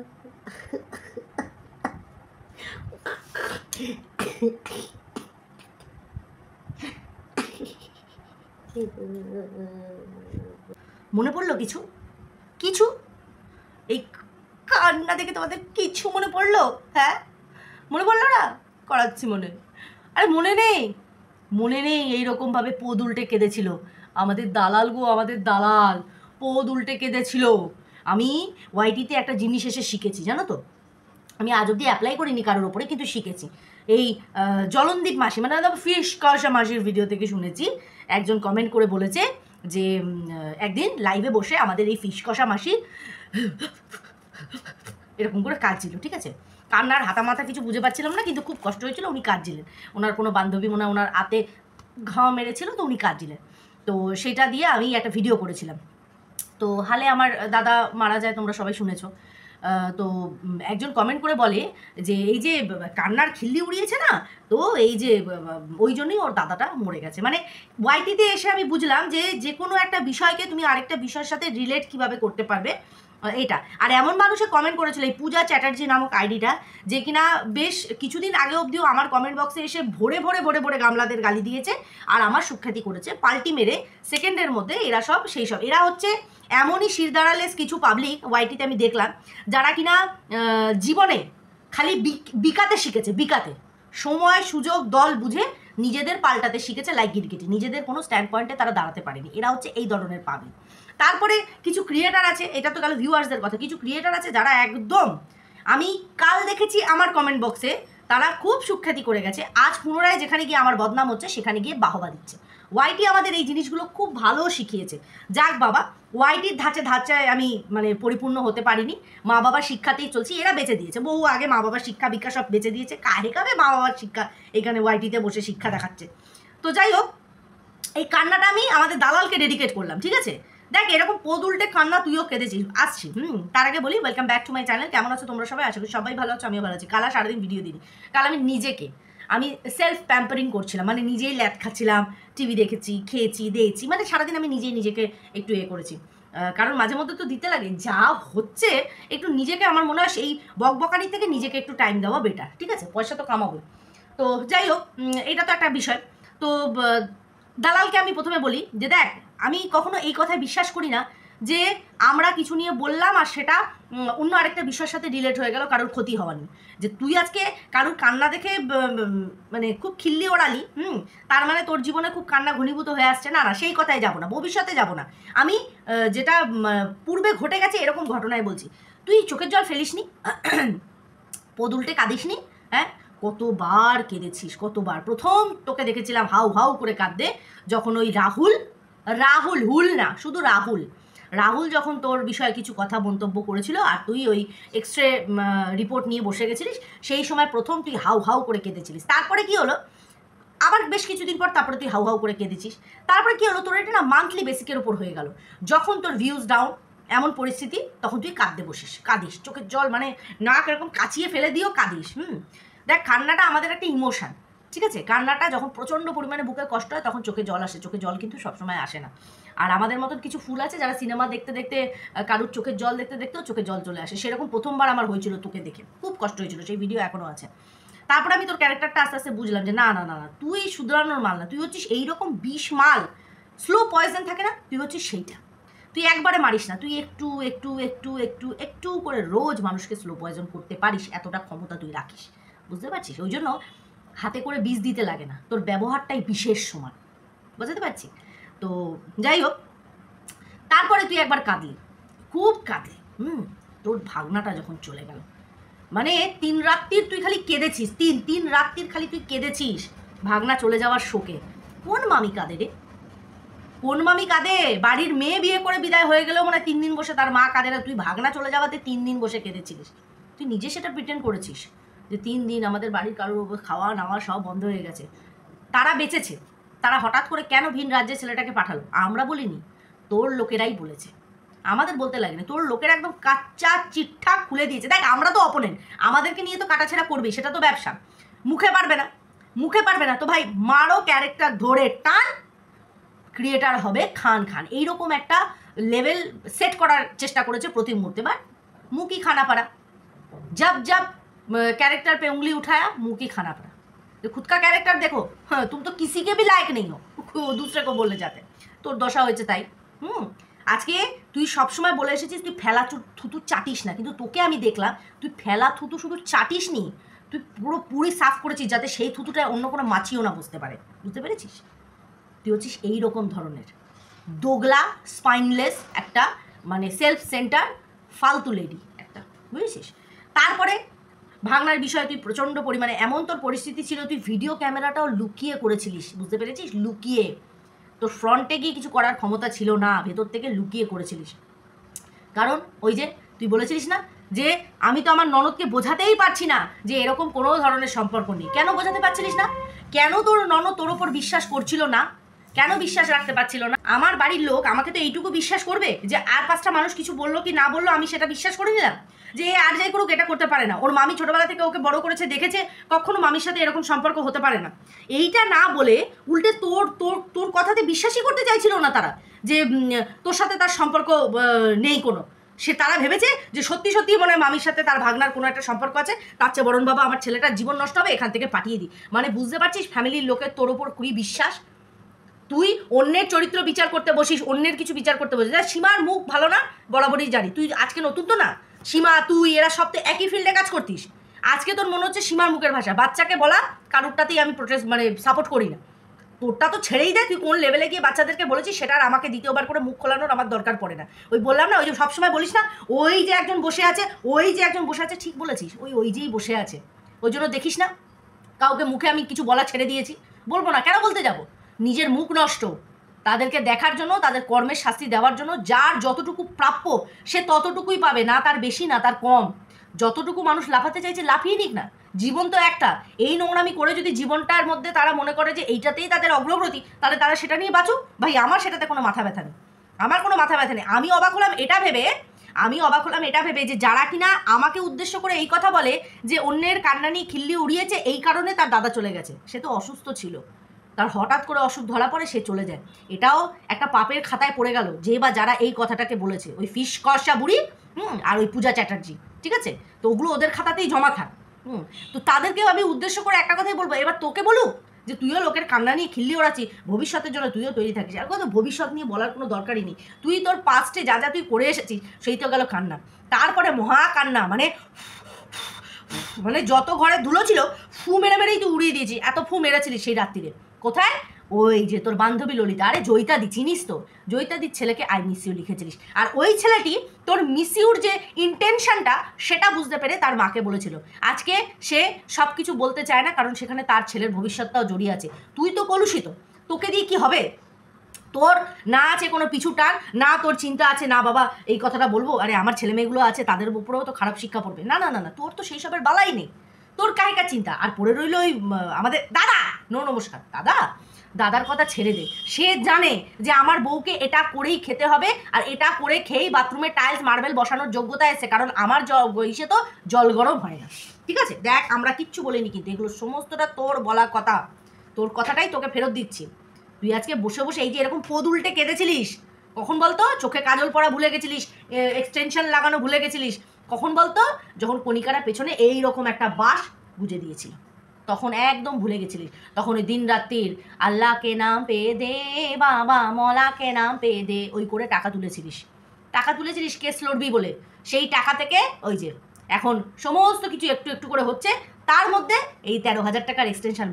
মনে পড়লো কিছু কিছু এই কান্না দেখে তোমাদের কিছু মনে পড়লো? হ্যাঁ মনে পড়লো না? করাচ্ছি মনে। আরে মনে নেই এইরকমভাবে পদ উল্টে কেঁদেছিল আমাদের দালাল গো, আমাদের দালাল পদ উল্টে কেঁদেছিল। আমি ওয়াইটিতে একটা জিনিস এসে শিখেছি জানো তো, আমি আজ অব্দি অ্যাপ্লাই করিনি কারোর ওপরে, কিন্তু শিখেছি। এই জলনদীপ মাসি মানে ফিশ কষা মাসির ভিডিও থেকে শুনেছি, একজন কমেন্ট করে বলেছে যে একদিন লাইভে বসে আমাদের এই ফিশ কষা মাসি এরকম করে কাঁদছিল, ঠিক আছে? কান্নার হাতা মাথা কিছু বুঝে পাচ্ছিলাম না, কিন্তু খুব কষ্ট হয়েছিল, উনি কাঁদছিলেন। ওনার কোনো বান্ধবী মনে হয় ওনার হাতে ঘাও মেরেছিল, তো উনি কাঁদছিলেন। তো সেটা দিয়ে আমি একটা ভিডিও করেছিলাম। তো হালে আমার দাদা মারা যায়, তোমরা সবাই শুনেছো। তো একজন কমেন্ট করে বলে যে এই যে কান্নার খিল্লি উড়িয়েছে না, তো এই যে ওই জন্যই ওর দাদাটা মরে গেছে। মানে ওয়াইটিতে এসে আমি বুঝলাম যে যে কোনো একটা বিষয়কে তুমি আরেকটা বিষয়ের সাথে রিলেট কিভাবে করতে পারবে, এটা। আর এমন মানুষে কমেন্ট করেছিল এই পূজা চ্যাটার্জি নামক আইডিটা, যে কিনা বেশ কিছুদিন আগে অবধিও আমার কমেন্ট বক্সে এসে ভরে ভরে ভরে ভরে গামলাদের গালি দিয়েছে আর আমার সুখ্যাতি করেছে পাল্টি মেরে সেকেন্ডের মধ্যে। এরা সব সেই সব, এরা হচ্ছে এমনই শিরদাঁড়ালেস কিছু পাবলিক ওয়াইটিতে আমি দেখলাম, যারা কিনা জীবনে খালি বিকাতে শিখেছে, বিকাতে সময় সুযোগ দল বুঝে নিজেদের পাল্টাতে শিখেছে, লাইক গিরগিটি, নিজেদের কোনো স্ট্যান্ড পয়েন্টে তারা দাঁড়াতে পারেনি। এরা হচ্ছে এই ধরনের পাবলিক। তারপরে কিছু ক্রিয়েটার আছে, এটা তো গেল ভিউয়ার্সদের কথা, কিছু ক্রিয়েটার আছে যারা একদম, আমি কাল দেখেছি আমার কমেন্ট বক্সে তারা খুব সুখ্যাতি করে গেছে, আজ পুনরায় যেখানে গিয়ে আমার বদনাম হচ্ছে সেখানে গিয়ে বাহবা দিচ্ছে। ওয়াইটি আমাদের এই জিনিসগুলো খুব ভালো শিখিয়েছে। যাক বাবা, ওয়াইটির ধাঁচায় আমি মানে পরিপূর্ণ হতে পারিনি, মা বাবার শিক্ষাতেই চলছি। এরা বেঁচে দিয়েছে বহু আগে, মা বাবার শিক্ষা বিক্ষা সব বেঁচে দিয়েছে, কাহে কাবে মা বাবার শিক্ষা এখানে ওয়াইটিতে বসে শিক্ষা দেখাচ্ছে। তো যাই হোক, এই কান্নাটা আমি আমাদের দালালকে ডেডিকেট করলাম, ঠিক আছে? দেখ এরকম পদ উল্টে কান্না তুইও কেঁদেছিস, আসছি। তার আগে বলি welcome back to my channel. কেমন আছো তোমরা সবাই? আশা করি সবাই ভালো আছো, আমিও ভালো আছি। কাল সারাদিন ভিডিও দিই, কাল আমি নিজেকে সেলফ প্যাম্পারিং করছিলাম, মানে নিজেই ল্যাদ খাচ্ছিলাম, টিভি দেখেছি, খেয়েছি, দিয়েছি, মানে সারাদিন আমি নিজেকে একটু করেছি। কারণ মাঝে মধ্যে তো দিতে লাগে, যা হচ্ছে একটু নিজেকে, আমার মনে হয় সেই বকবকানি থেকে নিজেকে একটু টাইম দেওয়া বেটার, ঠিক আছে? পয়সা তো কামাবো। তো যাই হোক, এটা তো একটা বিষয়। তো দালালকে আমি প্রথমে বলি যে দেখ, আমি কখনো এই কথায় বিশ্বাস করি না যে আমরা কিছু নিয়ে বললাম আর সেটা অন্য আরেকটা বিষয়ের সাথে রিলেট হয়ে গেল, কারোর ক্ষতি হওয়ার নেই। যে তুই আজকে কারোর কান্না দেখে মানে খুব খিল্লি ওড়ালি, তার মানে তোর জীবনে খুব কান্না ঘনীভূত হয়ে আসছে, না না, সেই কথায় যাব না, ভবিষ্যতে যাব না। আমি যেটা পূর্বে ঘটে গেছে এরকম ঘটনায় বলছি। তুই চোখের জল ফেলিসনি, পদ উল্টে কাঁদিসনি, হ্যাঁ? কতবার কেঁদেছিস, কতবার। প্রথম তোকে দেখেছিলাম হাউ হাউ করে কাঁদতে যখন ওই রাহুল হুল না, শুধু রাহুল যখন তোর বিষয়ে কিছু কথা মন্তব্য করেছিল আর তুই ওই এক্সরে রিপোর্ট নিয়ে বসে গেছিলিস, সেই সময় প্রথম তুই হাউ হাউ করে কেঁদেছিলিস। তারপরে কি হলো, আবার বেশ কিছুদিন পর তারপরে তুই হাউ হাউ করে কেঁদেছিস। তারপরে কি হলো, তোর এটা না মান্থলি বেসিকের ওপর হয়ে গেল। যখন তোর ভিউজ ডাউন, এমন পরিস্থিতি, তখন তুই কাঁদিস, চোখের জল মানে নাক এরকম কাচিয়ে ফেলে দিয়েও কাঁদিস। দেখ, কান্নাটা আমাদের একটা ইমোশান, ঠিক আছে? কান্নাটা যখন প্রচণ্ড পরিমাণে বুকে কষ্ট হয় তখন চোখে জল আসে, চোখে জল কিন্তু সবসময় আসে না। আর আমাদের মতন কিছু ফুল আছে যারা সিনেমা দেখতে দেখতে, কারুর চোখের জল দেখতে দেখতেও চোখে জল চলে আসে। সেরকম প্রথমবার আমার হয়েছিল তোকে দেখে, খুব কষ্ট হয়েছিল, সেই ভিডিও এখনও আছে। তারপরে আমি তোর ক্যারেক্টারটা আস্তে আস্তে বুঝলাম যে না না না না, তুই শুধরানোর মাল না, তুই হচ্ছিস এইরকম বিষ মাল, স্লো পয়জন থাকে না, তুই হচ্ছিস সেইটা। তুই একবারে মারিস না, তুই একটু একটু একটু একটু একটু করে রোজ মানুষকে স্লো পয়জন করতে পারিস, এতটা ক্ষমতা তুই রাখিস, বুঝতে পারছিস? ওই জন্য হাতে করে বিষ দিতে লাগে না, তোর ব্যবহারটাই বিশেষ সমান, বুঝতে পারছি? তো যাই হোক, তারপরে তুই একবার কাঁদলি, খুব কাঁদলি, তোর ভাগনাটা যখন চলে গেল, মানে 3 রাত্রির তুই খালি কেঁদেছিস, তিন রাত্রির খালি তুই কেঁদেছিস ভাগনা চলে যাওয়ার শোকে। কোন মামি কাঁদে রে, কোন মামি কাঁদে? বাড়ির মেয়ে বিয়ে করে বিদায় হয়ে গেলেও মানে 3 দিন বসে তার মা কাঁদে না, তুই ভাগনা চলে যাওয়াতে 3 দিন বসে কেঁদেছিলিস। তুই নিজে সেটা প্রিটেন্ড করেছিস যে 3 দিন আমাদের বাড়ির কারোর খাওয়া নাওয়া সব বন্ধ হয়ে গেছে। তারা বেঁচেছে, তারা হঠাৎ করে কেন ভিন রাজ্যে ছেলেটাকে পাঠালো? আমরা বলিনি, তোর লোকেরাই বলেছে, আমাদের বলতে লাগে না। তোর লোকেরা একদম কাচ্চা চিঠা খুলে দিয়েছে। দেখ, আমরা তো অপোনেন্ট, আমাদেরকে নিয়ে তো কাটাছেড়া করবেই, সেটা তো ব্যবসা। মুখে পারবে না তো ভাই, মারো ক্যারেক্টার ধরে টান, ক্রিয়েটার হবে খান এইরকম একটা লেভেল সেট করার চেষ্টা করেছে প্রতি মুহূর্তে। বাট মুখই খানা পারা, जब जब कैरेक्टर पे उंगली उठाया मुंह की खाना पड़ा। तो खुद का कैरेक्टर देखो, हाँ तुम तो किसी के भी लायक नहीं हो दूसरे को बोलने जाते, তোর দশা হয়েছে তাই। আজকে তুই সবসময় বলে এসেছিস তুই ফেলা থুতু চাটিস না, কিন্তু তোকে আমি দেখলাম তুই ফেলা থুতু শুধু চাটিস নি, তুই পুরোপুরি সাফ করেছিস যাতে সেই থুতুটা অন্য কোনো মাছিও না বুঝতে পারে। বুঝতে পেরেছিস? তুই হচ্ছিস এইরকম ধরনের দোগলা স্পাইনলেস একটা মানে সেলফ সেন্টার ফালতু লেডি একটা, বুঝেছিস? তারপরে ভাঙনার বিষয়ে তুই প্রচণ্ড পরিমাণে এমন তোর পরিস্থিতি ছিল তুই ভিডিও ক্যামেরাটাও লুকিয়ে করেছিলিস। বুঝতে পেরেছিস? লুকিয়ে, তোর ফ্রন্টে গিয়ে কিছু করার ক্ষমতা ছিল না, ভেতর থেকে লুকিয়ে করেছিলিস। কারণ ওই যে তুই বলেছিলিস না যে আমি তো আমার ননদকে বোঝাতেই পারছি না যে এরকম কোনো ধরনের সম্পর্ক নেই। কেন বোঝাতে পারছিলিস না? কেন তোর ননদ তোর ওপর বিশ্বাস করছিল না? কেন বিশ্বাস রাখতে পারছিল না? আমার বাড়ির লোক আমাকে তো এইটুকু বিশ্বাস করবে যে আর 5টা মানুষ কিছু বললো কি না বললো আমি সেটা বিশ্বাস করে নিলাম যে আর যাই করুক এটা করতে পারে না। ওর মামি ছোটবেলা থেকে ওকে বড় করেছে, দেখেছে কখনো মামির সাথে এরকম সম্পর্ক হতে পারে না। এইটা না বলে উল্টে তোর তোর তোর কথাতে বিশ্বাসই করতে চাইছিল না তারা যে তোর সাথে তার সম্পর্ক নেই কোনো। সে তারা ভেবেছে যে সত্যি সত্যি মনে হয় মামির সাথে তার ভাগনার কোনো একটা সম্পর্ক আছে, তার চেয়ে বরণ বাবা আমার ছেলেটার জীবন নষ্ট হবে, এখান থেকে পাঠিয়ে দিই। মানে বুঝতে পারছিস ফ্যামিলির লোকের তোর ওপর খুবই বিশ্বাস। তুই অন্যের চরিত্র বিচার করতে বসিস, অন্যের কিছু বিচার করতে বসিস। সীমার মুখ ভালো না বরাবরই জানি, তুই আজকে নতুন তো না। সীমা তুই এরা সব তো একই ফিল্ডে কাজ করতিস। আজকে তোর মনে হচ্ছে সীমার মুখের ভাষা। বাচ্চাকে বলা কারোরটাতেই আমি প্রোটেস্ট মানে সাপোর্ট করি না। তোরটা তো ছেড়েই দেয়, তুই কোন লেভেলে গিয়ে বাচ্চাদেরকে বলেছিস সেটা আর আমাকে দ্বিতীয়বার করে মুখ খোলানোর আমার দরকার পড়ে না। ওই বললাম না, ওই যে সবসময় বলিস না ওই যে একজন বসে আছে, ওই যে একজন বসে আছে, ঠিক বলেছিস, ওই যেই বসে আছে। ওই জন্য দেখিস না কাউকে মুখে আমি কিছু বলা ছেড়ে দিয়েছি, বলবো না। কেন বলতে যাব? নিজের মুখ নষ্ট, তাদেরকে দেখার জন্য, তাদের কর্মের শাস্তি দেওয়ার জন্য যার যতটুকু প্রাপ্য সে ততটুকুই পাবে, না তার বেশি না তার কম। যতটুকু মানুষ লাফাতে চাইছে লাফিয়ে নিক না, জীবন তো একটা। এই নোংরামি করে যদি জীবনটার মধ্যে তারা মনে করে যে এইটাতেই তাদের অগ্রগতি, তাহলে তারা সেটা নিয়ে বাঁচুক। ভাই আমার সেটাতে কোনো মাথা ব্যথা নেই, আমার কোনো মাথা ব্যথা নেই। আমি অবাক হলাম এটা ভেবে যে যারা কিনা আমাকে উদ্দেশ্য করে এই কথা বলে যে অন্যের কান্না নিয়ে খিল্লি উড়িয়েছে এই কারণে তার দাদা চলে গেছে। সে তো অসুস্থ ছিল, তার হঠাৎ করে অসুখ ধরা পড়ে, সে চলে যায়। এটাও একটা পাপের খাতায় পড়ে গেল যে বা যারা এই কথাটাকে বলেছে, ওই ফিস কষা বুড়ি আর ওই পূজা চ্যাটার্জি, ঠিক আছে? তো ওগুলো ওদের খাতাতেই জমা থাক। তো তাদেরকেও আমি উদ্দেশ্য করে একটা কথাই বলবো, এবার তোকে বলুক যে তুইও লোকের কান্না নিয়ে খিল্লি ওড়াচ্ছি, ভবিষ্যতের জন্য তুইও তৈরি থাকিস। আর কথা ভবিষ্যৎ নিয়ে বলার কোনো দরকারই নেই। তুই তোর পাস্টে যা যা তুই করে এসেছিস সেই তো গেল কান্না, তারপরে মহা কান্না, মানে যত ঘরে ধুলো ছিল ফু মেরে মেরেই তুই উড়িয়ে দিয়েছিস। এত ফু মেরেছিলিস সেই রাত্রিরে কোথায়? ওই যে তোর বান্ধবী ললিতা, আরে জয়িতাদি চিনিস তো, জয়িতাদির ছেলেকে আই মিস ইউ লিখেছিলিস। আর ওই ছেলেটি তোর মিস ইউর যে ইন্টেনশনটা সেটা বুঝতে পেরে তার মাকে বলেছিল। আজকে সে সব কিছু বলতে চায় না, কারণ সেখানে তার ছেলের ভবিষ্যৎটাও জড়িয়ে আছে। তুই তো কলুষিত, তোকে দিয়ে কি হবে? তোর না আছে কোনো পিছু টান, না তোর চিন্তা আছে না বাবা এই কথাটা বলবো, আরে আমার ছেলে মেয়েগুলো আছে তাদের উপরেও তো খারাপ শিক্ষা পড়বে। না না না না, তোর তো সেই সবের বালাই নেই, তোর কাহিকার চিন্তা। আর পড়ে রইল ওই আমাদের দাদা, নমস্কার দাদার কথা ছেড়ে দে। সে জানে যে আমার বউকে এটা করেই খেতে হবে, আর এটা করে খেয়েই বাথরুমে টাইলস মার্বেল বসানোর যোগ্যতা এসে, কারণ আমার ইসে তো জল গরম হয় না। ঠিক আছে, দেখ আমরা কিচ্ছু বলিনি, কিন্তু এগুলো সমস্তটা তোর বলা কথা, তোর কথাটাই তোকে ফেরত দিচ্ছি। তুই আজকে বসে বসে এই যে এরকম পদ উল্টে কেঁদেছিলিস কখন বলতো? চোখে কাজল পরা ভুলে গেছিলিস, এক্সটেনশন লাগানো ভুলে গেছিলিস কখন বলতো? যখন কণিকারা পেছনে এই রকম একটা বাঁশ গুঁজে দিয়েছিল, তখন একদম ভুলে গেছিলিস। তখন ওই দিন রাত্রির আল্লাহকে নাম পেয়ে দে বাবা মলাকে নাম পেয়ে দে ওই করে টাকা তুলেছিলিস কেস লড়বি বলে। সেই টাকা থেকে ওই যে এখন সমস্ত কিছু একটু একটু করে হচ্ছে, তার মধ্যে এই 13,000 টাকার এক্সটেনশন।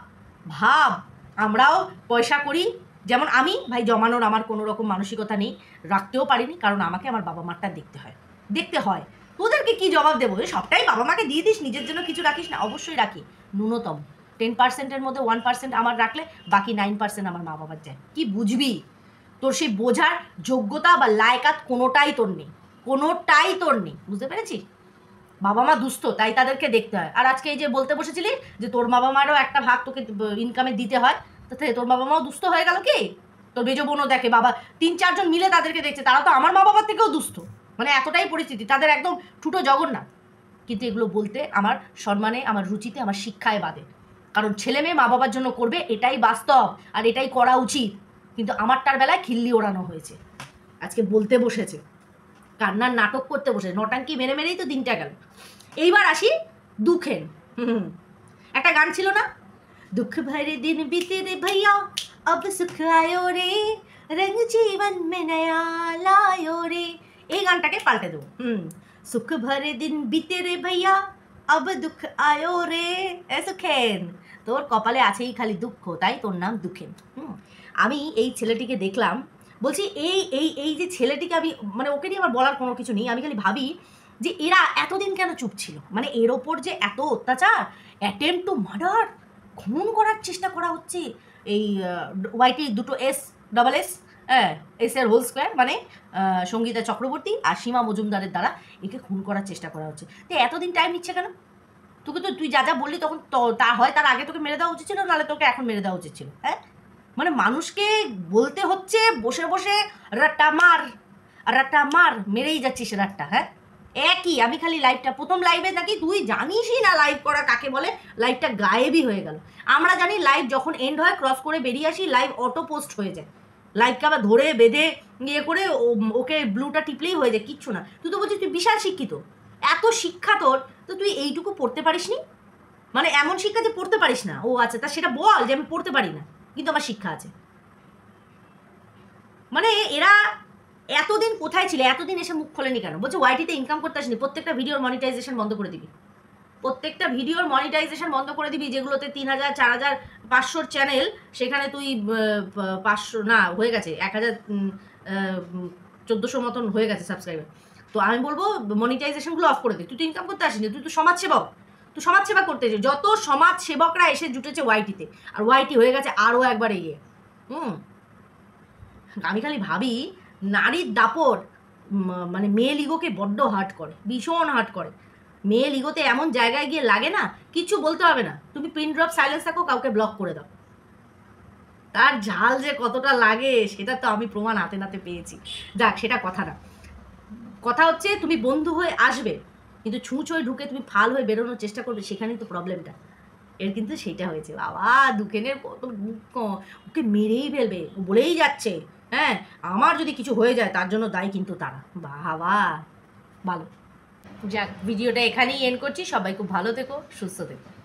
ভাব আমরাও পয়সা করি, যেমন আমি ভাই জমানোর আমার কোনো রকম মানসিকতা নেই, রাখতেও পারিনি, কারণ আমাকে আমার বাবা মারটা দেখতে হয়। তোদেরকে কি জবাব দেবো? সবটাই বাবা মাকে দিয়ে দিস, নিজের জন্য কিছু রাখিস না? অবশ্যই রাখি, ন্যূনতম 10%-এর মধ্যে 1% আমার রাখলে বাকি 9% আমার মা বাবার যায়। কি বুঝবি? তোর সেই বোঝার যোগ্যতা বা লায়কাত কোনোটাই তোর নেই, বুঝতে পেরেছিস? বাবা মা দুস্থ তাই তাদেরকে দেখতে হয়। আর আজকে এই যে বলতে বসেছিলি যে তোর বাবা মারও একটা ভাগ তোকে ইনকামে দিতে হয়, তাতে তোর বাবা মাও দুস্থ হয়ে গেল কি? তোর মেজো বোনও দেখে, বাবা 3-4 জন মিলে তাদেরকে দেখছে, তারা তো আমার মা বাবার থেকেও দুস্থ, মানে এতটাই পরিস্থিতি তাদের একদম ঠুটো জগন্নাথ। কিন্তু এগুলো বলতে আমার সম্মানে, আমার রুচিতে, আমার শিক্ষায় বাদে, কারণ ছেলে মেয়ে মা বাবার জন্য করবে এটাই বাস্তব আর এটাই করা উচিত। কিন্তু আমারটার বেলায় খিল্লি ওড়ানো হয়েছে, আজকে বলতে বসেছে, কান্নার নাটক করতে বসে, নটাঙ্কি মেরে মেরেই তো দিনটা গেল। এইবার আসি দুঃখের। একটা গান ছিল না, दुख भरे दिन बीते रे भैया अब सुख आयो रे रंग जीवन में नया लायो रे, এই গানটাকে পাল্টে দেবো। सुख भरे दिन बीते रे भैया अब दुख आयो रे এ সুখেন, তোর কপালে আছেই খালি দুঃখ, তাই তোর নাম দুঃখেন। আমি এই ছেলেটিকে দেখলাম, বলছি এই এই এই যে ছেলেটিকে আমি মানে ওকে নিয়ে আমার বলার কোনো কিছু নেই, আমি খালি ভাবি যে এরা এতদিন কেন চুপ ছিল, মানে এর ওপর যে এত অত্যাচার, অ্যাটেম্পট টু মার্ডার, খুন করার চেষ্টা করা হচ্ছে, এই ওয়াইটি দুটো ডাবল এস এর হোল স্কোয়ার, মানে সঙ্গীতা চক্রবর্তী আর সীমা মজুমদারের দ্বারা একে খুন করার চেষ্টা করা হচ্ছে। তো এতদিন টাইম নিচ্ছে কেন? তোকে তো তুই যা যা বললি তখন তা হয় তার আগে তোকে মেরে দেওয়া উচিত ছিল, নাহলে তোকে এখন মেরে দেওয়া উচিত ছিল। হ্যাঁ, মানে মানুষকে বলতে হচ্ছে বসে বসে রাট্টা মার, মেরেই যাচ্ছিস রাট্টা। হ্যাঁ, একই। আমি খালি লাইভটা প্রথম লাইভে নাকি তুই জানিসই না লাইভ করা কাকে বলে, লাইভটা গায়েবই হয়ে গেল। আমরা জানি লাইভ যখন এন্ড হয় ক্রস করে বেরিয়ে আসি, লাইভ অটো পোস্ট হয়ে যায়, লাইভকে আবার ধরে বেঁধে ইয়ে করে ওকে ব্লুটা টিপলেই হয়ে যায়, কিচ্ছু না। তুই তো বলছিস তুই বিশাল শিক্ষিত, এত শিক্ষা তোর, তো তুই এইটুকু পড়তে পারিস নি? মানে এমন শিক্ষা যে পড়তে পারিস না? ও আচ্ছা, তা সেটা বল যে আমি পড়তে পারি না কিন্তু আমার শিক্ষা আছে। মানে এরা এতদিন কোথায় ছিল? এতদিন এসে মুখ খোলেনি কেন? বলছে ওয়াইটিতে ইনকাম করতে আসিনি, প্রত্যেকটা ভিডিওর মনিটাইজেশন বন্ধ করে দিবি, প্রত্যেকটা ভিডিওর মনিটাইজেশন বন্ধ করে দিবি, যেগুলোতে 3000 4000 500 চ্যানেল, সেখানে তুই 500 না হয়ে গেছে 1000 1400 মতন হয়ে গেছে সাবস্ক্রাইবার। তো আমি বলবো মনিটাইজেশনগুলো অফ করে দিই। তুই তো ইনকাম করতে আসিনি, তুই তো সমাজসেবক, তুই সমাজসেবা করতে এসে, যত সমাজসেবকরা এসে জুটেছে ওয়াইটিতে, আর ওয়াইটি হয়ে গেছে আরও একবার এগিয়ে। আমি খালি ভাবি নারীর দাপট মানে মেল ইগোকে বড্ড হার্ট করে, ভীষণ হার্ট করে। মেল ইগোতে এমন জায়গায় গিয়ে লাগে না, কিছু বলতে হবে না, তুমি পিন ড্রপ সাইলেন্স থাকো, কাউকে ব্লক করে দাও, তার ঝাল যে কতটা লাগে সেটা তো আমি প্রমাণ হাতে নাতে পেয়েছি। যাক, সেটা কথা না, কথা হচ্ছে তুমি বন্ধু হয়ে আসবে, কিন্তু ছুঁচ হয়ে ঢুকে তুমি ফাল হয়ে বেরোনোর চেষ্টা করবে, সেখানেই তো প্রবলেমটা। এর কিন্তু সেইটা হয়েছে। বাবা, দুঃখেনের কত দুঃখ, ওকে মেরেই ফেলবে, ও বলেই যাচ্ছে হ্যাঁ আমার যদি কিছু হয়ে যায় তার জন্য দায়ী কিন্তু তারা। বাবা ভালো। যাক, ভিডিওটা এখানেই এন্ড করছি। সবাই খুব ভালো থেকো, সুস্থ থেকো।